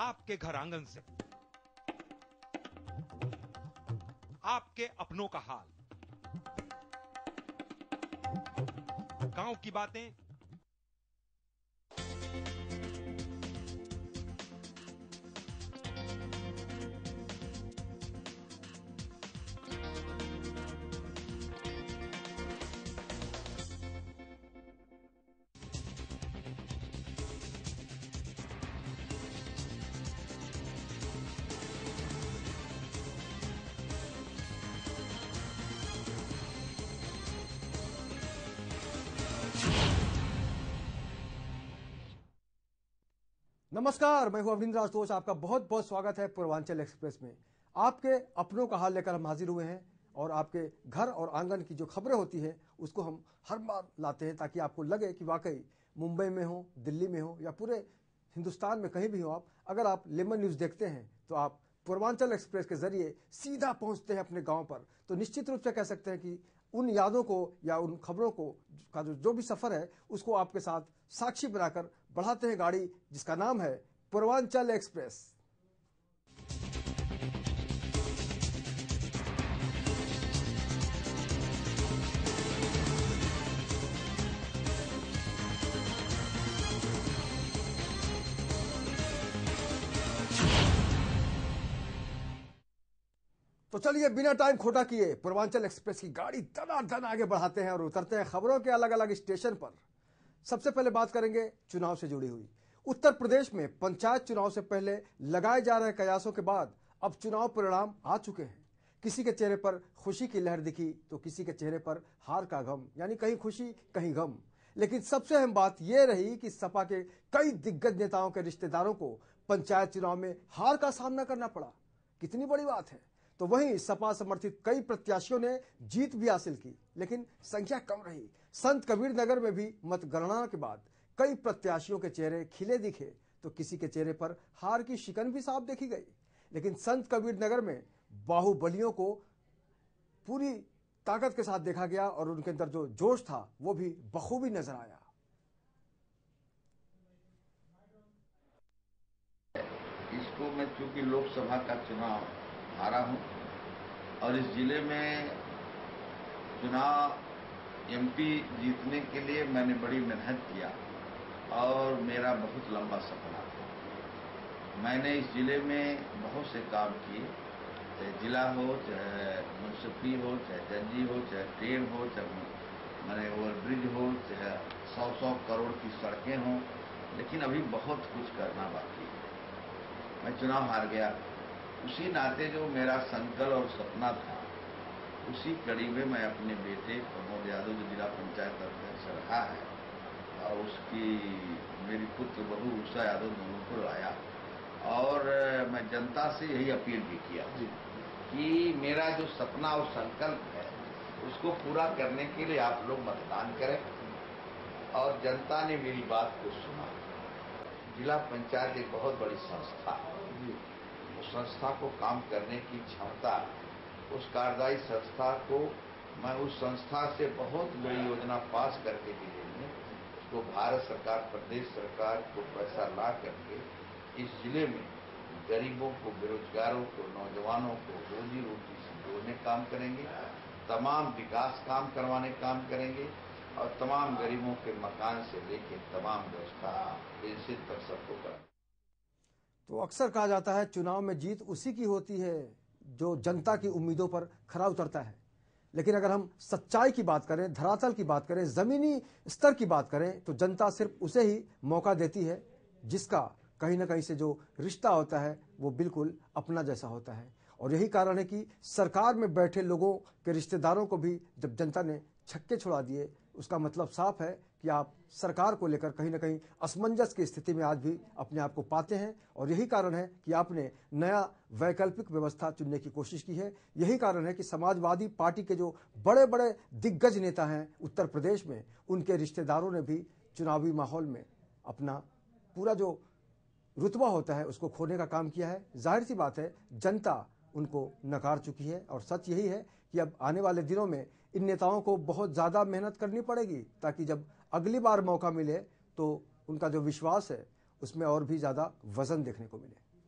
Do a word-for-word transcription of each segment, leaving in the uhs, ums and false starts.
आपके घर आंगन से, आपके अपनों का हाल, गांव की बातें, नमस्कार, मैं हूं अविंद्र राजदोष। आपका बहुत बहुत स्वागत है पूर्वांचल एक्सप्रेस में। आपके अपनों का हाल लेकर हम हाजिर हुए हैं और आपके घर और आंगन की जो खबरें होती हैं उसको हम हर बार लाते हैं ताकि आपको लगे कि वाकई मुंबई में हो, दिल्ली में हो या पूरे हिंदुस्तान में कहीं भी हो आप, अगर आप लेमन न्यूज़ देखते हैं तो आप पूर्वांचल एक्सप्रेस के जरिए सीधा पहुंचते हैं अपने गाँव पर, तो निश्चित रूप से कह सकते हैं कि उन यादों को या उन खबरों को का जो जो भी सफर है उसको आपके साथ साक्षी बनाकर बढ़ाते हैं गाड़ी जिसका नाम है पूर्वांचल एक्सप्रेस। तो चलिए बिना टाइम खोटा किए पूर्वांचल एक्सप्रेस की गाड़ी दनादन आगे बढ़ाते हैं और उतरते हैं खबरों के अलग अलग स्टेशन पर। सबसे पहले बात करेंगे चुनाव से जुड़ी हुई। उत्तर प्रदेश में पंचायत चुनाव से पहले लगाए जा रहे कयासों के बाद अब चुनाव परिणाम आ चुके हैं। किसी के चेहरे पर खुशी की लहर दिखी तो किसी के चेहरे पर हार का गम, यानी कहीं खुशी कहीं गम। लेकिन सबसे अहम बात यह रही कि सपा के कई दिग्गज नेताओं के रिश्तेदारों को पंचायत चुनाव में हार का सामना करना पड़ा। कितनी बड़ी बात है। तो वहीं सपा समर्थित कई प्रत्याशियों ने जीत भी हासिल की, लेकिन संख्या कम रही। संत कबीर नगर में भी मतगणना के बाद कई प्रत्याशियों के चेहरे खिले दिखे तो किसी के चेहरे पर हार की शिकन भी साफ देखी गई। लेकिन संत कबीर नगर में बाहुबलियों को पूरी ताकत के साथ देखा गया और उनके अंदर जो जोश था वो भी बखूबी नजर आया। इसको मैं चूंकि लोकसभा का चुनाव हारा हूं और इस जिले में चुनाव एमपी जीतने के लिए मैंने बड़ी मेहनत किया और मेरा बहुत लंबा सपना था। मैंने इस जिले में बहुत से काम किए, चाहे जिला हो, चाहे म्यूनसिपली हो, चाहे जंजी हो, चाहे ट्रेन हो, चाहे मैंने ओवरब्रिज हो, चाहे सौ सौ करोड़ की सड़कें हों, लेकिन अभी बहुत कुछ करना बाकी है। मैं चुनाव हार गया। उसी नाते जो मेरा संकल्प और सपना था उसी कड़ी में मैं अपने बेटे प्रमोद यादव जो जिला पंचायत अध्यक्ष रहा है और उसकी मेरी पुत्र बहू उषा यादव दोनों को लाया और मैं जनता से यही अपील भी किया कि मेरा जो सपना और संकल्प है उसको पूरा करने के लिए आप लोग मतदान करें। और जनता ने मेरी बात को सुना। जिला पंचायत एक बहुत बड़ी संस्था है, उस संस्था को काम करने की क्षमता, उस कार्यदायी संस्था को मैं उस संस्था से बहुत बड़ी योजना पास करके भी देंगे। उसको भारत सरकार, प्रदेश सरकार को पैसा ला करके इस जिले में गरीबों को, बेरोजगारों को, नौजवानों को रोजी रोटी से जोड़ने काम करेंगे, तमाम विकास काम करवाने काम करेंगे और तमाम गरीबों के मकान से लेकर तमाम व्यवस्था पेंशन तक सबको करेंगे। तो अक्सर कहा जाता है चुनाव में जीत उसी की होती है जो जनता की उम्मीदों पर खरा उतरता है। लेकिन अगर हम सच्चाई की बात करें, धरातल की बात करें, जमीनी स्तर की बात करें तो जनता सिर्फ उसे ही मौका देती है जिसका कहीं ना कहीं से जो रिश्ता होता है वो बिल्कुल अपना जैसा होता है। और यही कारण है कि सरकार में बैठे लोगों के रिश्तेदारों को भी जब जनता ने छक्के छुड़ा दिए, उसका मतलब साफ है कि आप सरकार को लेकर कहीं ना कहीं असमंजस की स्थिति में आज भी अपने आप को पाते हैं। और यही कारण है कि आपने नया वैकल्पिक व्यवस्था चुनने की कोशिश की है। यही कारण है कि समाजवादी पार्टी के जो बड़े बड़े दिग्गज नेता हैं उत्तर प्रदेश में, उनके रिश्तेदारों ने भी चुनावी माहौल में अपना पूरा जो रुतबा होता है उसको खोने का काम किया है। जाहिर सी बात है जनता उनको नकार चुकी है और सच यही है कि अब आने वाले दिनों में इन नेताओं को बहुत ज़्यादा मेहनत करनी पड़ेगी ताकि जब अगली बार मौका मिले तो उनका जो विश्वास है उसमें और भी ज़्यादा वजन देखने को मिले।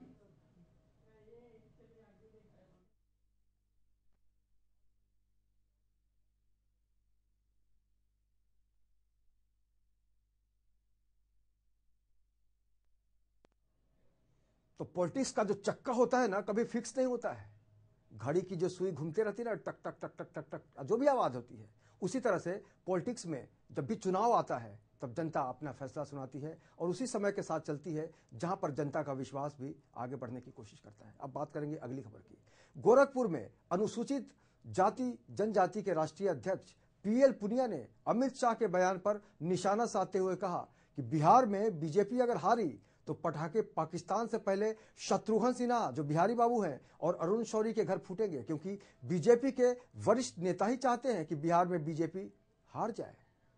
तो पॉलिटिक्स का जो चक्का होता है ना, कभी फिक्स नहीं होता है। घड़ी की जो सुई घूमती रहती है ना, टक टक टक टक टक टक, जो भी आवाज होती है, उसी तरह से पॉलिटिक्स में जब भी चुनाव आता है तब जनता अपना फैसला सुनाती है और उसी समय के साथ चलती है जहां पर जनता का विश्वास भी आगे बढ़ने की कोशिश करता है। अब बात करेंगे अगली खबर की। गोरखपुर में अनुसूचित जाति जनजाति के राष्ट्रीय अध्यक्ष पीएल पुनिया ने अमित शाह के बयान पर निशाना साधते हुए कहा कि बिहार में बीजेपी अगर हारी तो पटाखे पाकिस्तान से पहले शत्रुघ्न सिन्हा जो बिहारी बाबू हैं और अरुण शौरी के घर फूटेंगे, क्योंकि बीजेपी के वरिष्ठ नेता ही चाहते हैं कि बिहार में बीजेपी हार जाए।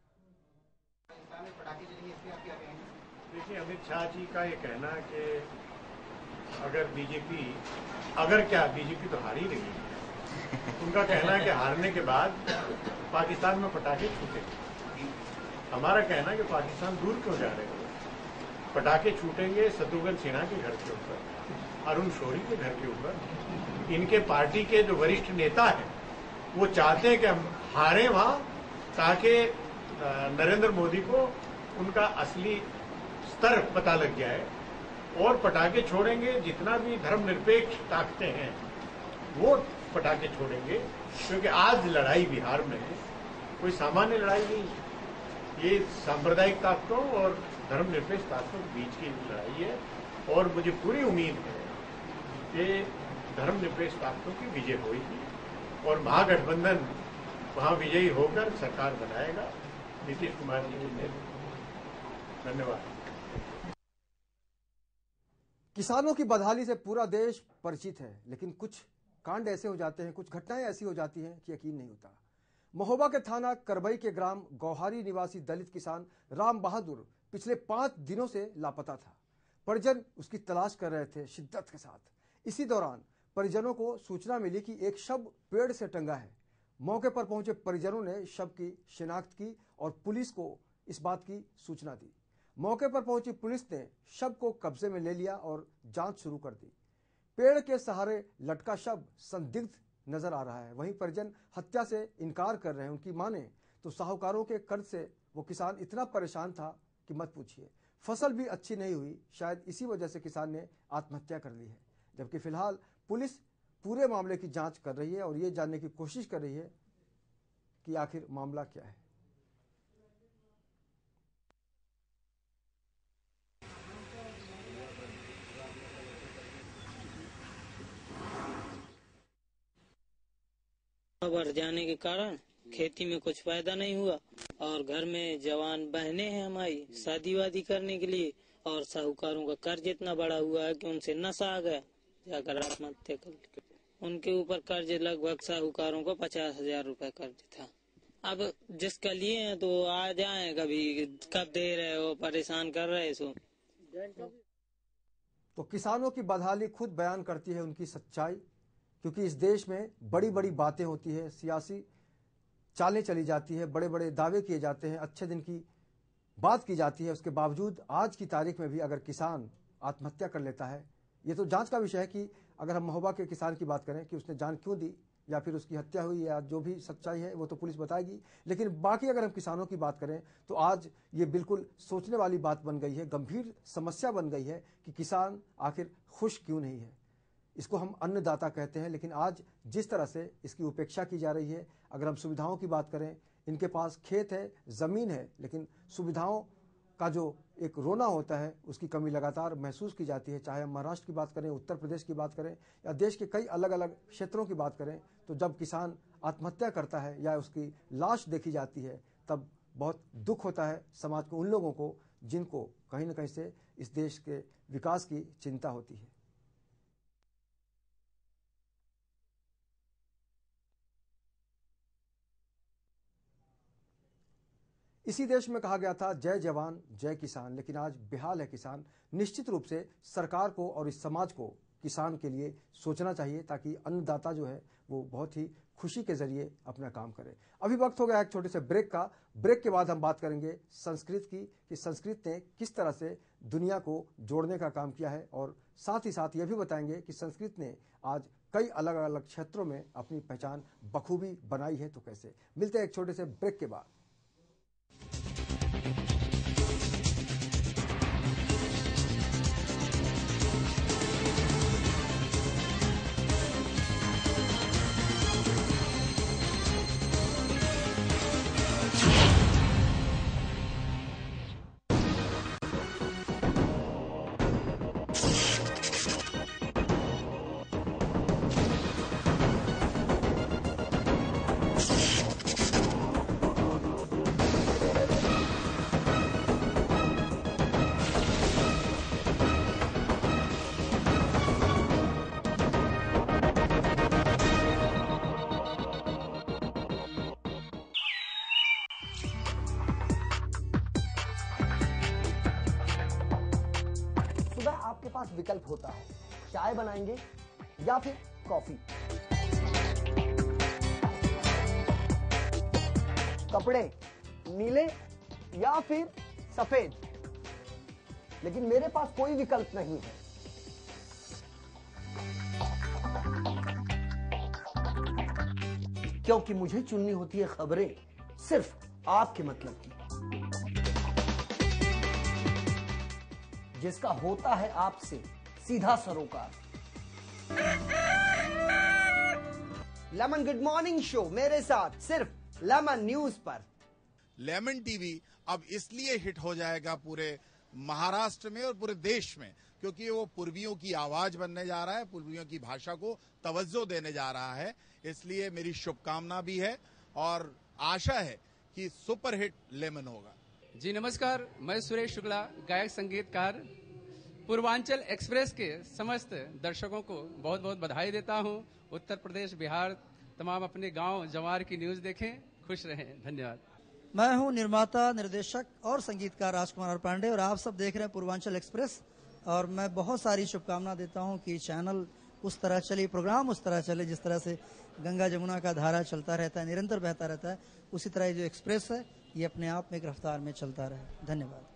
देखिए, अमित शाह जी का ये कहना है कि अगर बीजेपी अगर क्या बीजेपी तो हार ही रही है। उनका कहना है कि हारने के बाद पाकिस्तान में पटाखे छूटेंगे। हमारा कहना है कि पाकिस्तान दूर क्यों जा रहे हैं। पटाखे छूटेंगे शत्रुघ्न सिन्हा के घर के ऊपर, अरुण शौरी के घर के ऊपर। इनके पार्टी के जो वरिष्ठ नेता हैं वो चाहते हैं कि हम हारें वहां, ताकि नरेंद्र मोदी को उनका असली स्तर पता लग जाए और पटाखे छोड़ेंगे। जितना भी धर्मनिरपेक्ष ताकतें हैं वो पटाखे छोड़ेंगे, क्योंकि आज लड़ाई बिहार में कोई सामान्य लड़ाई नहीं है। ये सांप्रदायिक ताकतों और धर्मनिरपेक्ष ताकतों के बीच की लड़ाई है और मुझे पूरी उम्मीद है कि धर्मनिरपेक्ष ताकतों की विजय होगी और महागठबंधन वहां विजयी होकर सरकार बनाएगा नीतीश कुमार जी के नेतृत्व। धन्यवाद। किसानों की बदहाली से पूरा देश परिचित है, लेकिन कुछ कांड ऐसे हो जाते हैं, कुछ घटनाएं ऐसी हो जाती हैं कि यकीन नहीं होता। महोबा के थाना करबई के ग्राम गौहारी निवासी दलित किसान राम बहादुर पिछले पांच दिनों से लापता था। परिजन उसकी तलाश कर रहे थे शिद्दत के साथ। इसी दौरान परिजनों को सूचना मिली कि एक शव पेड़ से टंगा है। मौके पर पहुंचे परिजनों ने शव की शिनाख्त की और पुलिस को इस बात की सूचना दी। मौके पर पहुंची पुलिस ने शव को कब्जे में ले लिया और जांच शुरू कर दी। पेड़ के सहारे लटका शव संदिग्ध नजर आ रहा है। वहीं परिजन हत्या से इनकार कर रहे हैं। उनकी माने तो साहूकारों के कर्ज से वो किसान इतना परेशान था कि मत पूछिए। फसल भी अच्छी नहीं हुई, शायद इसी वजह से किसान ने आत्महत्या कर ली है। जबकि फिलहाल पुलिस पूरे मामले की जांच कर रही है और ये जानने की कोशिश कर रही है कि आखिर मामला क्या है। बढ़ जाने के कारण खेती में कुछ फायदा नहीं हुआ और घर में जवान बहनें हैं हमारी शादी वादी करने के लिए, और साहूकारों का कर्ज इतना बड़ा हुआ है कि उनसे नशा आ गया, जाकर आत्महत्या कर ली। उनके ऊपर कर्ज लगभग साहूकारों को पचास हजार रूपए कर्ज था। अब जिसका लिए हैं तो आ जाए, कभी कब दे रहे हो, परेशान कर रहे सो। तो किसानों की बदहाली खुद बयान करती है उनकी सच्चाई, क्योंकि इस देश में बड़ी बड़ी बातें होती है, सियासी चालें चली जाती है, बड़े बड़े दावे किए जाते हैं, अच्छे दिन की बात की जाती है। उसके बावजूद आज की तारीख में भी अगर किसान आत्महत्या कर लेता है, ये तो जांच का विषय है कि अगर हम महोबा के किसान की बात करें कि उसने जान क्यों दी या फिर उसकी हत्या हुई या जो भी सच्चाई है वो तो पुलिस बताएगी। लेकिन बाकी अगर हम किसानों की बात करें तो आज ये बिल्कुल सोचने वाली बात बन गई है, गंभीर समस्या बन गई है कि किसान आखिर खुश क्यों नहीं है। इसको हम अन्नदाता कहते हैं, लेकिन आज जिस तरह से इसकी उपेक्षा की जा रही है, अगर हम सुविधाओं की बात करें, इनके पास खेत है, ज़मीन है, लेकिन सुविधाओं का जो एक रोना होता है उसकी कमी लगातार महसूस की जाती है। चाहे हम महाराष्ट्र की बात करें, उत्तर प्रदेश की बात करें या देश के कई अलग अलग क्षेत्रों की बात करें, तो जब किसान आत्महत्या करता है या उसकी लाश देखी जाती है तब बहुत दुख होता है समाज को, उन लोगों को जिनको कहीं ना कहीं से इस देश के विकास की चिंता होती है। इसी देश में कहा गया था जय जवान जय किसान, लेकिन आज बेहाल है किसान। निश्चित रूप से सरकार को और इस समाज को किसान के लिए सोचना चाहिए ताकि अन्नदाता जो है वो बहुत ही खुशी के जरिए अपना काम करे। अभी वक्त हो गया एक छोटे से ब्रेक का। ब्रेक के बाद हम बात करेंगे संस्कृत की, कि संस्कृत ने किस तरह से दुनिया को जोड़ने का काम किया है, और साथ ही साथ ये भी बताएंगे कि संस्कृत ने आज कई अलग अलग क्षेत्रों में अपनी पहचान बखूबी बनाई है। तो कैसे। मिलते हैं एक छोटे से ब्रेक के बाद। सुबह आपके पास विकल्प होता है, चाय बनाएंगे या फिर कॉफी, कपड़े नीले या फिर सफेद, लेकिन मेरे पास कोई विकल्प नहीं है। क्योंकि मुझे चुननी होती है खबरें सिर्फ आपके मतलब की, जिसका होता है आपसे सीधा सरोकार। लेमन गुड मॉर्निंग शो मेरे साथ सिर्फ लेमन न्यूज पर। लेमन टीवी अब इसलिए हिट हो जाएगा पूरे महाराष्ट्र में और पूरे देश में, क्योंकि वो पूर्वियों की आवाज बनने जा रहा है, पूर्वियों की भाषा को तवज्जो देने जा रहा है। इसलिए मेरी शुभकामना भी है और आशा है कि सुपरहिट लेमन होगा। जी नमस्कार, मैं सुरेश शुक्ला, गायक संगीतकार। पूर्वांचल एक्सप्रेस के समस्त दर्शकों को बहुत बहुत बधाई देता हूं। उत्तर प्रदेश, बिहार, तमाम अपने गांव जवार की न्यूज देखें, खुश रहें। धन्यवाद। मैं हूं निर्माता, निर्देशक और संगीतकार राजकुमार पांडे और आप सब देख रहे हैं पूर्वांचल एक्सप्रेस। और मैं बहुत सारी शुभकामना देता हूं कि चैनल उस तरह चले, प्रोग्राम उस तरह चले जिस तरह से गंगा जमुना का धारा चलता रहता है, निरंतर बहता रहता है, उसी तरह जो एक्सप्रेस है ये अपने आप में एक रफ्तार में चलता रहे। धन्यवाद।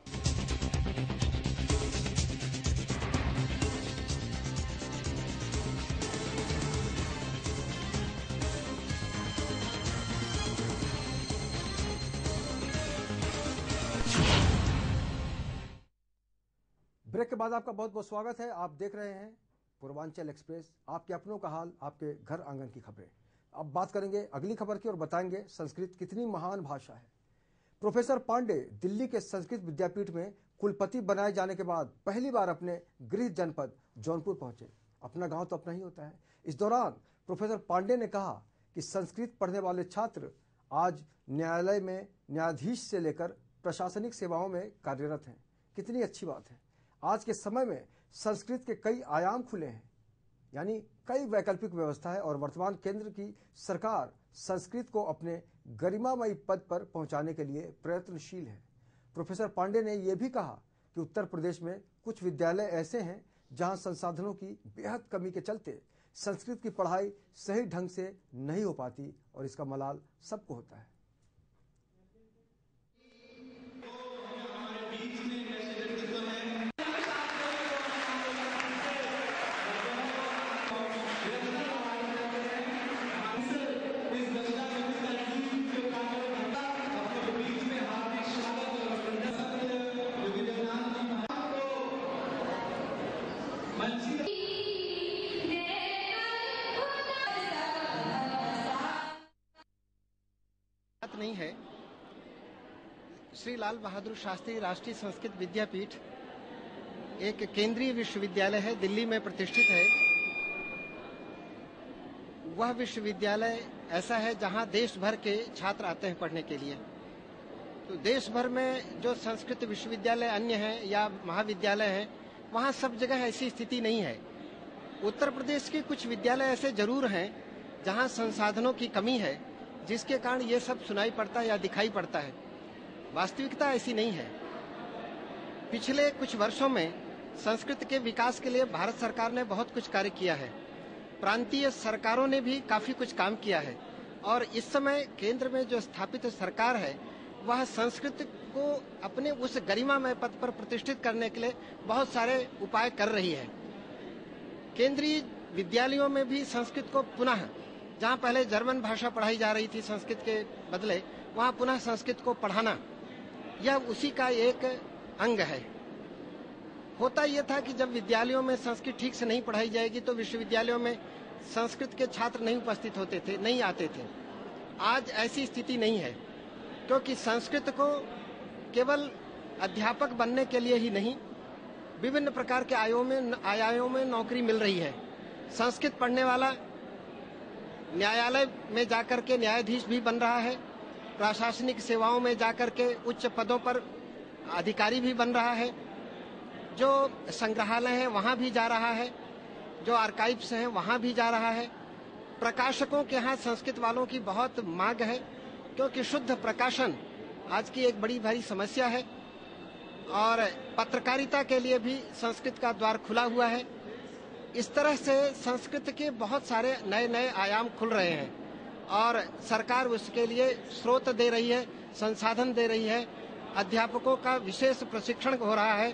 ब्रेक के बाद आपका बहुत बहुत स्वागत है। आप देख रहे हैं पूर्वांचल एक्सप्रेस, आपके अपनों का हाल, आपके घर आंगन की खबरें। अब बात करेंगे अगली खबर की और बताएंगे संस्कृत कितनी महान भाषा है। प्रोफेसर पांडे दिल्ली के संस्कृत विद्यापीठ में कुलपति बनाए जाने के बाद पहली बार अपने गृह जनपद जौनपुर पहुंचे। अपना गांव तो अपना ही होता है। इस दौरान प्रोफेसर पांडे ने कहा कि संस्कृत पढ़ने वाले छात्र आज न्यायालय में न्यायाधीश से लेकर प्रशासनिक सेवाओं में कार्यरत हैं। कितनी अच्छी बात है। आज के समय में संस्कृत के कई आयाम खुले हैं, यानी कई वैकल्पिक व्यवस्था है और वर्तमान केंद्र की सरकार संस्कृत को अपने गरिमामयी पद पर पहुंचाने के लिए प्रयत्नशील है। प्रोफेसर पांडे ने यह भी कहा कि उत्तर प्रदेश में कुछ विद्यालय ऐसे हैं जहां संसाधनों की बेहद कमी के चलते संस्कृत की पढ़ाई सही ढंग से नहीं हो पाती और इसका मलाल सबको होता है। नहीं है। श्री लाल बहादुर शास्त्री राष्ट्रीय संस्कृत विद्यापीठ एक केंद्रीय विश्वविद्यालय है, दिल्ली में प्रतिष्ठित है। वह विश्वविद्यालय ऐसा है जहां देश भर के छात्र आते हैं पढ़ने के लिए। तो देश भर में जो संस्कृत विश्वविद्यालय अन्य हैं या महाविद्यालय हैं, वहां सब जगह ऐसी स्थिति नहीं है। उत्तर प्रदेश के कुछ विद्यालय ऐसे जरूर हैं जहां संसाधनों की कमी है, जिसके कारण ये सब सुनाई पड़ता है या दिखाई पड़ता है। वास्तविकता ऐसी नहीं है। पिछले कुछ वर्षों में संस्कृत के विकास के लिए भारत सरकार ने बहुत कुछ कार्य किया है। प्रांतीय सरकारों ने भी काफी कुछ काम किया है और इस समय केंद्र में जो स्थापित सरकार है वह संस्कृत को अपने उस गरिमामय पद पर प्रतिष्ठित करने के लिए बहुत सारे उपाय कर रही है। केंद्रीय विद्यालयों में भी संस्कृत को पुनः, जहां पहले जर्मन भाषा पढ़ाई जा रही थी संस्कृत के बदले, वहां पुनः संस्कृत को पढ़ाना, यह उसी का एक अंग है। होता यह था कि जब विद्यालयों में संस्कृत ठीक से नहीं पढ़ाई जाएगी तो विश्वविद्यालयों में संस्कृत के छात्र नहीं उपस्थित होते थे, नहीं आते थे। आज ऐसी स्थिति नहीं है, क्योंकि संस्कृत को केवल अध्यापक बनने के लिए ही नहीं, विभिन्न प्रकार के आयों में आयामों में नौकरी मिल रही है। संस्कृत पढ़ने वाला न्यायालय में जाकर के न्यायाधीश भी बन रहा है, प्रशासनिक सेवाओं में जाकर के उच्च पदों पर अधिकारी भी बन रहा है, जो संग्रहालय है वहां भी जा रहा है, जो आर्काइव्स हैं वहां भी जा रहा है। प्रकाशकों के यहाँ संस्कृत वालों की बहुत मांग है, क्योंकि शुद्ध प्रकाशन आज की एक बड़ी भारी समस्या है और पत्रकारिता के लिए भी संस्कृत का द्वार खुला हुआ है। इस तरह से संस्कृत के बहुत सारे नए नए आयाम खुल रहे हैं और सरकार उसके लिए स्रोत दे रही है, संसाधन दे रही है, अध्यापकों का विशेष प्रशिक्षण हो रहा है।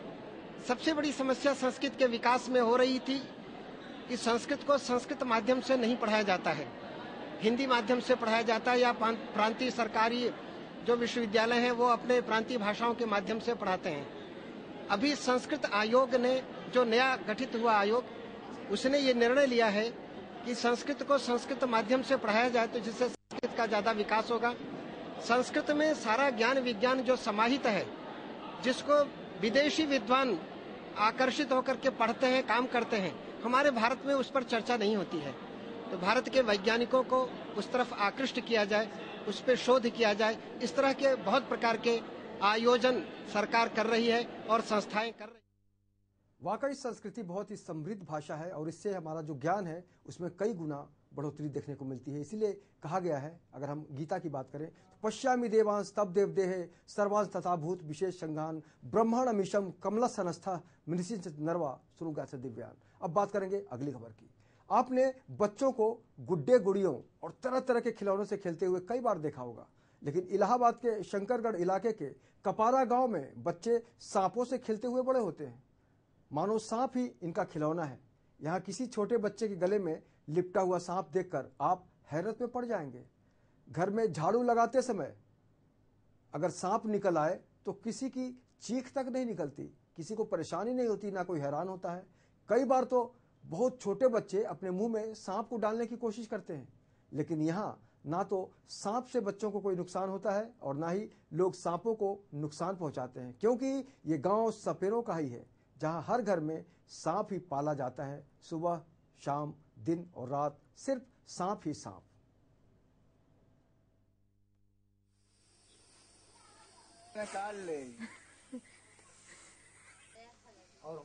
सबसे बड़ी समस्या संस्कृत के विकास में हो रही थी कि संस्कृत को संस्कृत माध्यम से नहीं पढ़ाया जाता है, हिंदी माध्यम से पढ़ाया जाता है या प्रांतीय सरकारी जो विश्वविद्यालय हैं वो अपने प्रांतीय भाषाओं के माध्यम से पढ़ाते हैं। अभी संस्कृत आयोग ने, जो नया गठित हुआ आयोग, उसने ये निर्णय लिया है कि संस्कृत को संस्कृत माध्यम से पढ़ाया जाए, तो जिससे संस्कृत का ज्यादा विकास होगा। संस्कृत में सारा ज्ञान विज्ञान जो समाहित है, जिसको विदेशी विद्वान आकर्षित होकर के पढ़ते हैं, काम करते हैं, हमारे भारत में उस पर चर्चा नहीं होती है। तो भारत के वैज्ञानिकों को उस तरफ आकृष्ट किया जाए, उस पर शोध किया जाए। इस तरह के बहुत प्रकार के आयोजन सरकार कर रही है और संस्थाएं कर रही है। वाकई संस्कृति बहुत ही समृद्ध भाषा है और इससे हमारा जो ज्ञान है उसमें कई गुना बढ़ोतरी देखने को मिलती है। इसीलिए कहा गया है, अगर हम गीता की बात करें तो पश्यामि देवांस तब देव देहे सर्वांस तथा भूत विशेष संज्ञान ब्रह्मण अमीशम कमला सनस्था मृषि नरवा सुरुगा से दिव्यान। अब बात करेंगे अगली खबर की। आपने बच्चों को गुड्डे गुड़ियों और तरह तरह के खिलौनों से खेलते हुए कई बार देखा होगा, लेकिन इलाहाबाद के शंकरगढ़ इलाके के कपारा गांव में बच्चे सांपों से खेलते हुए बड़े होते हैं। मानो सांप ही इनका खिलौना है। यहाँ किसी छोटे बच्चे के गले में लिपटा हुआ सांप देखकर आप हैरत में पड़ जाएंगे। घर में झाड़ू लगाते समय अगर सांप निकल आए तो किसी की चीख तक नहीं निकलती, किसी को परेशानी नहीं होती, ना कोई हैरान होता है। कई बार तो बहुत छोटे बच्चे अपने मुंह में सांप को डालने की कोशिश करते हैं, लेकिन यहाँ ना तो सांप से बच्चों को कोई नुकसान होता है और ना ही लोग सांपों को नुकसान पहुंचाते हैं, क्योंकि ये गांव सपेरों का ही है, जहां हर घर में सांप ही पाला जाता है। सुबह शाम दिन और रात सिर्फ सांप ही सांप। निकाल ले और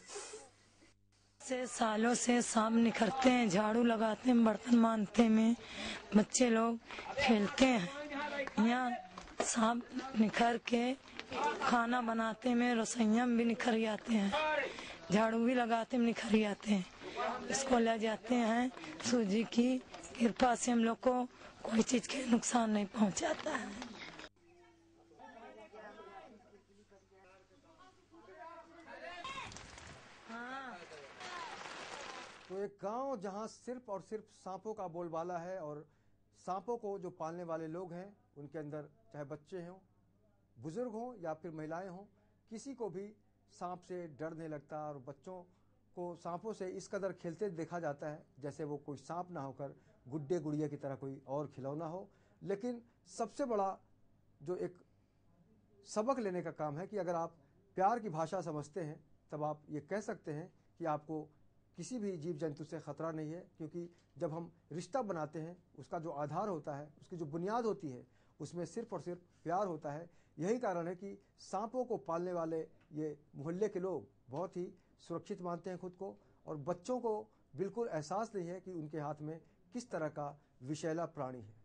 से सालों से सांप निखरते हैं, झाड़ू लगाते हैं, बर्तन मांजते में बच्चे लोग खेलते हैं। यहाँ सांप निखर के खाना बनाते में रसोइया भी निखर जाते हैं, झाड़ू भी लगाते में निखर जाते हैं। इसको ले जाते हैं, सूजी की कृपा से हम लोग को कोई चीज के नुकसान नहीं पहुंचाता है। तो एक गांव जहां सिर्फ और सिर्फ सांपों का बोलबाला है और सांपों को जो पालने वाले लोग हैं उनके अंदर चाहे बच्चे हों, बुजुर्ग हों या फिर महिलाएं हों, किसी को भी सांप से डर नहीं लगता और बच्चों को सांपों से इस कदर खेलते देखा जाता है जैसे वो कोई सांप ना होकर गुड्डे गुड़िया की तरह कोई और खिलौना हो। लेकिन सबसे बड़ा जो एक सबक लेने का काम है कि अगर आप प्यार की भाषा समझते हैं तब आप ये कह सकते हैं कि आपको किसी भी जीव जंतु से खतरा नहीं है, क्योंकि जब हम रिश्ता बनाते हैं उसका जो आधार होता है, उसकी जो बुनियाद होती है, उसमें सिर्फ और सिर्फ प्यार होता है। यही कारण है कि सांपों को पालने वाले ये मोहल्ले के लोग बहुत ही सुरक्षित मानते हैं खुद को और बच्चों को बिल्कुल एहसास नहीं है कि उनके हाथ में किस तरह का विषैला प्राणी है।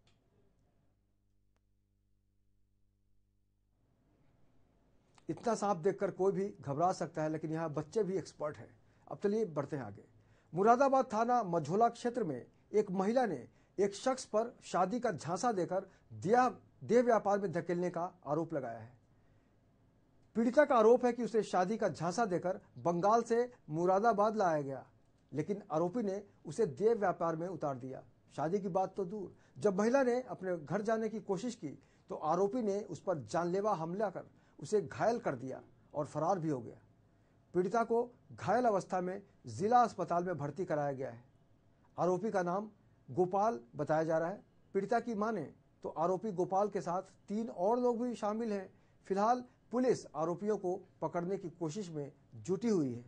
इतना सांप देखकर कोई भी घबरा सकता है, लेकिन यहाँ बच्चे भी एक्सपर्ट हैं। अब चलिए बढ़ते हैं आगे। मुरादाबाद थाना मझोला क्षेत्र में एक महिला ने एक शख्स पर शादी का झांसा देकर दिया देह व्यापार में धकेलने का आरोप लगाया है। पीड़िता का आरोप है कि उसे शादी का झांसा देकर बंगाल से मुरादाबाद लाया गया, लेकिन आरोपी ने उसे देह व्यापार में उतार दिया। शादी की बात तो दूर, जब महिला ने अपने घर जाने की कोशिश की तो आरोपी ने उस पर जानलेवा हमला कर उसे घायल कर दिया और फरार भी हो गया। पीड़िता को घायल अवस्था में जिला अस्पताल में भर्ती कराया गया है। आरोपी का नाम गोपाल बताया जा रहा है। पीड़िता की माने तो आरोपी गोपाल के साथ तीन और लोग भी शामिल हैं। फिलहाल पुलिस आरोपियों को पकड़ने की कोशिश में जुटी हुई है।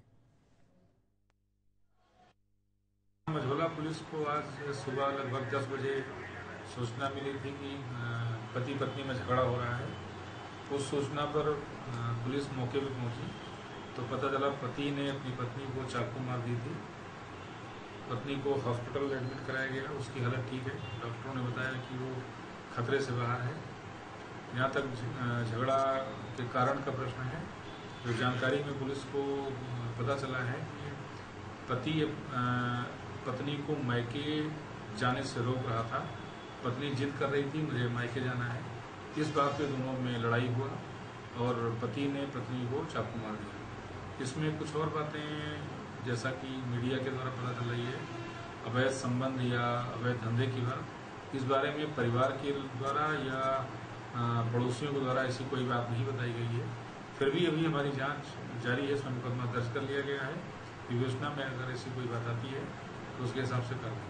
मझोला पुलिस को आज सुबह लगभग दस बजे सूचना मिली थी कि पति पत्नी में झगड़ा हो रहा है। उस सूचना पर पुलिस मौके पर पहुंची तो पता चला पति ने अपनी पत्नी को चाकू मार दी थी। पत्नी को हॉस्पिटल एडमिट कराया गया, उसकी हालत ठीक है। डॉक्टरों ने बताया कि वो खतरे से बाहर है। जहाँ तक झगड़ा के कारण का प्रश्न है, जो जानकारी में पुलिस को पता चला है कि पति पत्नी को मायके जाने से रोक रहा था। पत्नी जिद कर रही थी मुझे मायके जाना है। इस बात पे दोनों में लड़ाई हुआ और पति ने पत्नी को चाकू मार दिया। इसमें कुछ और बातें जैसा कि मीडिया के द्वारा पता चल रही है, अवैध संबंध या अवैध धंधे की बात, इस बारे में परिवार के द्वारा या पड़ोसियों के द्वारा ऐसी कोई बात नहीं बताई गई है। फिर भी अभी हमारी जांच जारी है, इसमें मुकदमा दर्ज कर लिया गया है। विवेचना में अगर ऐसी कोई बात आती है तो उसके हिसाब से कर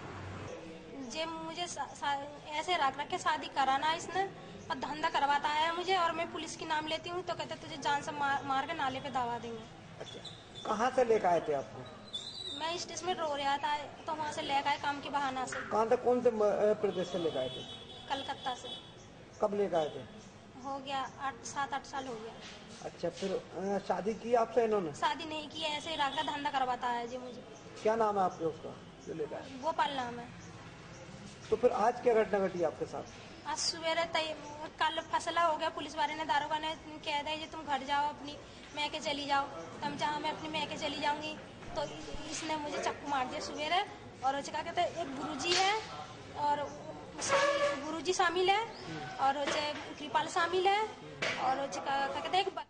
जे मुझे ऐसे रख रख के शादी कराना इसने और धंधा करवाता है मुझे, और मैं पुलिस की नाम लेती हूँ तो कहते तुझे जान से मार, मार के नाले पे दबा देंगे। अच्छा, कहाँ से लेकर आए थे आपको? मैं स्टेशन में रो रहा था तो वहाँ से लेकर आए काम के बहाना से। कहाँ तक, कौन से प्रदेश से लेकर आए थे? कलकत्ता से। कब लेकर आए थे? हो गया आठ सात आठ साल हो गया। अच्छा, फिर शादी की आपसे इन्होंने? शादी नहीं की, ऐसे ही रख धंधा करवाता है जी मुझे। क्या नाम है आपके उसका जो लेकर आए? गोपाल नाम है। तो फिर आज क्या घटना घटी आपके साथ? आज सवेरे कल फैसला हो गया, पुलिस वाले ने दारोगा ने कह दिया ये तुम घर जाओ, अपनी मैके चली जाओ। तो हम चाहे मैं अपनी मैके चली जाऊंगी तो इसने मुझे चाकू मार दिया सवेरे। और क्या कहते हैं, एक गुरुजी है और गुरुजी शामिल है और कृपाल शामिल है और क्या कहते हैं।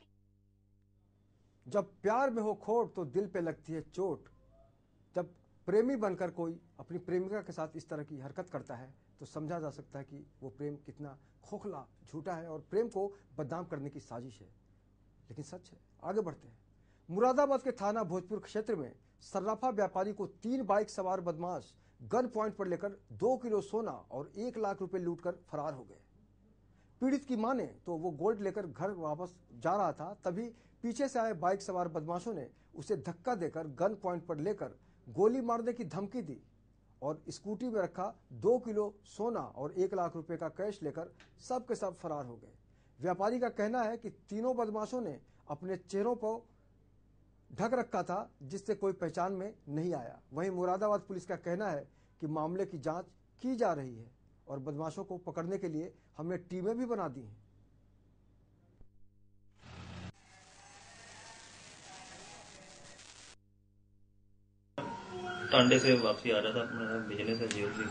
जब प्यार में हो खोट तो दिल पे लगती है चोट। जब प्रेमी बनकर कोई अपनी प्रेमिका के साथ इस तरह की हरकत करता है तो समझा जा सकता है कि वो प्रेम कितना खोखला, झूठा है और प्रेम को बदनाम करने की साजिश है। लेकिन सच है। आगे बढ़ते हैं। मुरादाबाद के थाना भोजपुर क्षेत्र में सर्राफा व्यापारी को तीन बाइक सवार बदमाश गन पॉइंट पर लेकर दो किलो सोना और एक लाख रुपए लूटकर फरार हो गए। पीड़ित की माने तो वो गोल्ड लेकर घर वापस जा रहा था, तभी पीछे से आए बाइक सवार बदमाशों ने उसे धक्का देकर गन पॉइंट पर लेकर गोली मारने की धमकी दी और स्कूटी में रखा दो किलो सोना और एक लाख रुपए का कैश लेकर सब के सब फरार हो गए। व्यापारी का कहना है कि तीनों बदमाशों ने अपने चेहरों पर ढक रखा था जिससे कोई पहचान में नहीं आया। वहीं मुरादाबाद पुलिस का कहना है कि मामले की जांच की जा रही है और बदमाशों को पकड़ने के लिए हमने टीमें भी बना दी हैं। टांडे से वापसी आ रहा था, अपना बिजनेस है ज्वेलरी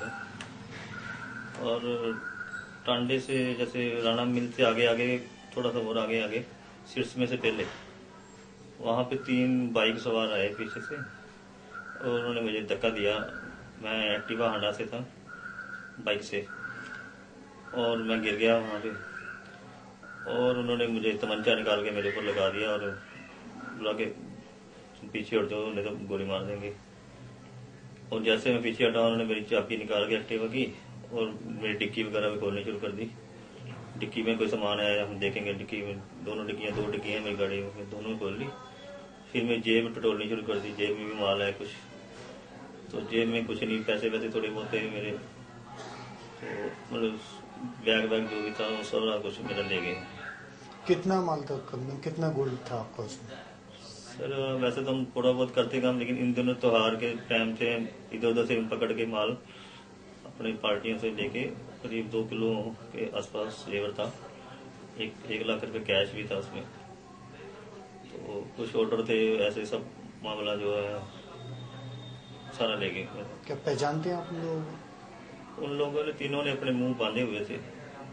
का, और टांडे से जैसे राणा मिल से आगे आगे थोड़ा सा और आगे आगे शीर्ष में से पहले वहाँ पे तीन बाइक सवार आए पीछे से और उन्होंने मुझे धक्का दिया। मैं एक्टिवा हांडा से था बाइक से और मैं गिर गया वहाँ पे और उन्होंने मुझे तमंचा निकाल के मेरे ऊपर लगा दिया और बुला के पीछे हट जाओ नहीं तो गोली मार देंगे। और जैसे मैं पीछे हटा उन्होंने मेरी चाबी निकाल के एक्टिवा की और मेरी डिक्की वगैरह भी खोलनी शुरू कर दी। डिक्की में कोई सामान आया हम देखेंगे, डिक्की में दोनों डिक्कियाँ दो डिक्कियाँ मेरी गाड़ी में दोनों खोल ली। फिर मैं जेब में टटोलनी शुरू कर दी, जेब में भी माल है कुछ, तो जेब में कुछ नहीं, पैसे वैसे थोड़े बहुत थे मेरे, तो मतलब बैग बैग जो भी था वो सारा कुछ मेरा ले गए। कितना माल था, कितना गोल्ड था आपका उसमें? सर वैसे तो हम थोड़ा बहुत करते काम, लेकिन इन दिनों त्योहार के टाइम से इधर उधर से पकड़ के माल अपनी पार्टियों से लेके करीब दो किलो के आसपास जेवर था, एक एक लाख रुपए कैश भी था उसमें। तो कुछ ऑर्डर थे, ऐसे सब मामला जो है सारा ले गए। क्या पहचानते हैं आप लोग? उन लोगों ने तीनों ने अपने मुंह बांधे हुए थे,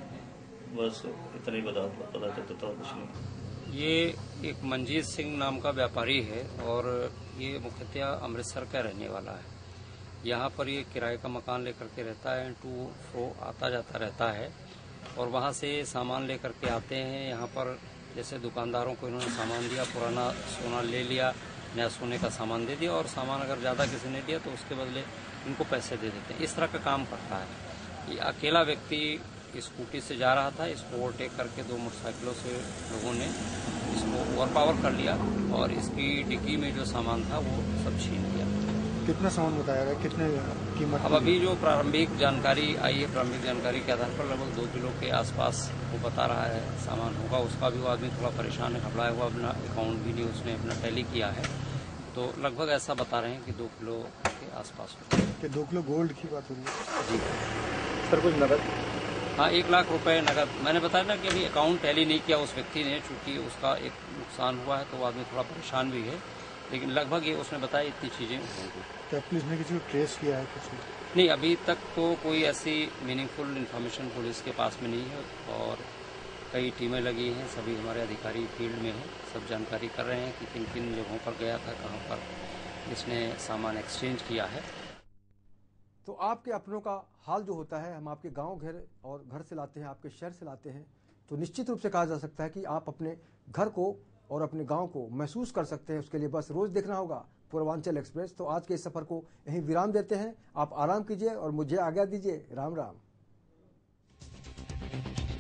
बस इतना ही पता पता चलता था, कुछ नहीं। ये एक मंजीत सिंह नाम का व्यापारी है और ये मुख्यतः अमृतसर का रहने वाला है। यहाँ पर ये किराए का मकान लेकर के रहता है, टू फ्रो आता जाता रहता है और वहाँ से सामान लेकर के आते हैं। यहाँ पर जैसे दुकानदारों को इन्होंने सामान दिया, पुराना सोना ले लिया, नया सोने का सामान दे दिया और सामान अगर ज़्यादा किसी ने दिया तो उसके बदले इनको पैसे दे देते हैं। इस तरह का काम करता है। ये अकेला व्यक्ति स्कूटी से जा रहा था, इसको ओवरटेक करके दो मोटरसाइकिलों से लोगों ने इसको ओवरपावर कर लिया और इसकी डिक्की में जो सामान था वो सब छीन लिया। कितना सामान बताया गया, कितने कीमत? अब अभी जो प्रारंभिक जानकारी आई है, प्रारंभिक जानकारी के आधार पर लगभग दो किलो के आसपास वो बता रहा है सामान होगा। उसका भी वो आदमी थोड़ा परेशान है, घबराया हुआ, अपना अकाउंट भी नहीं उसने अपना टैली किया है, तो लगभग ऐसा बता रहे हैं कि दो किलो के आसपास होगा। कि दो किलो गोल्ड की बात हो रही है जी। सर, कुछ नकद हाँ, एक लाख रुपए नकद। मैंने बताया ना कि अभी अकाउंट टैली नहीं किया उस व्यक्ति ने, चूंकि उसका एक नुकसान हुआ है तो वो आदमी थोड़ा परेशान भी है, लेकिन लगभग ये उसने बताया इतनी चीजें होंगी। क्या पुलिस ने किसी को ट्रेस किया है कुछ? नहीं, अभी तक तो कोई ऐसी मीनिंगफुल इन्फॉर्मेशन पुलिस के पास में नहीं है और कई टीमें लगी हैं, सभी हमारे अधिकारी फील्ड में हैं, सब जानकारी कर रहे हैं कि किन किन जगहों पर गया था, कहाँ पर इसने सामान एक्सचेंज किया है। तो आपके अपनों का हाल जो होता है, हम आपके गांव घर और घर से लाते हैं, आपके शहर से लाते हैं, तो निश्चित रूप से कहा जा सकता है कि आप अपने घर को और अपने गांव को महसूस कर सकते हैं। उसके लिए बस रोज देखना होगा पूर्वांचल एक्सप्रेस। तो आज के इस सफर को यहीं विराम देते हैं। आप आराम कीजिए और मुझे आज्ञा दीजिए। राम राम।